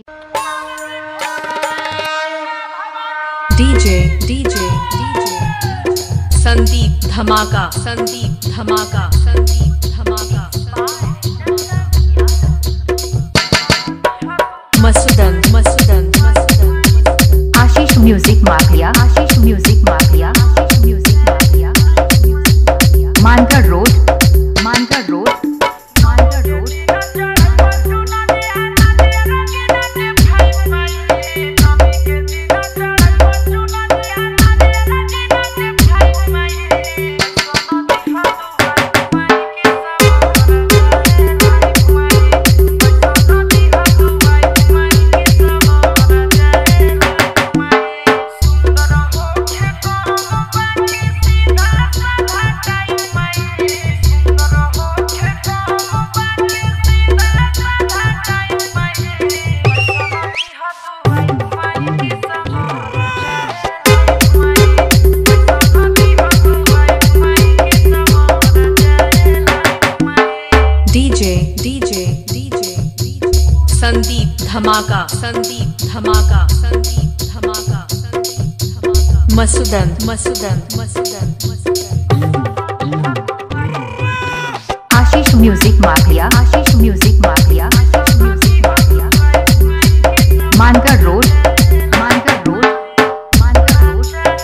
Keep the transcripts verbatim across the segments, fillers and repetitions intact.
DJ DJ DJ Sandeep Dhamaka Sandeep Dhamaka Sandeep Dhamaka Masudan Masudan Masudan Ashish music mafia Ashish music mafia Ashish music mafia Mangarh road Mangarh road Mangarh road Sandeep Dhamaka Sandeep Dhamaka Sandeep Dhamaka Sandeep Dhamaka Masudan Masudan Masudan Ashish music mafia Ashish music mafia Ashish music mafia Mangarh road Mangarh road Mangarh road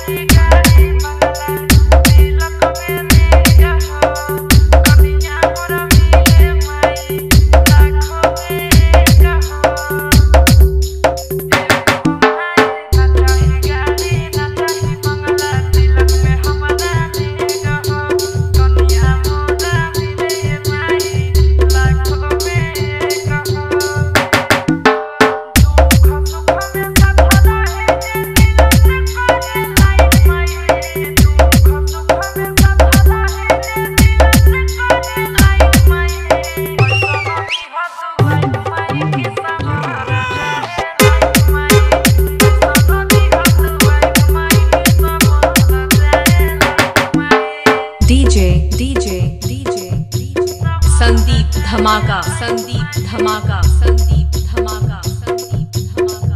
DJ DJ DJ Sandeep Dhamaka Sandeep Dhamaka Sandeep Dhamaka Sandeep Dhamaka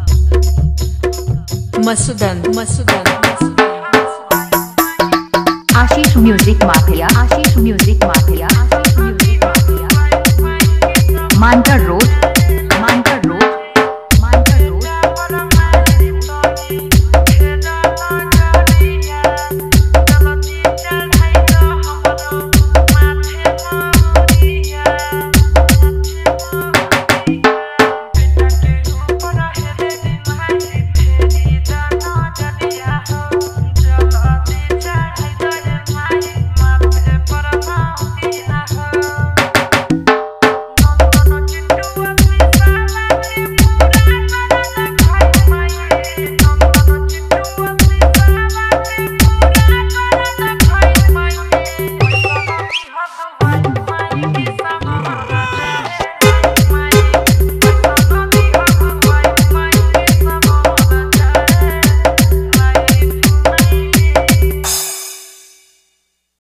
Masudan Masudan Ashish music mafia Ashish music mafia Ashish music mafia Mangarh road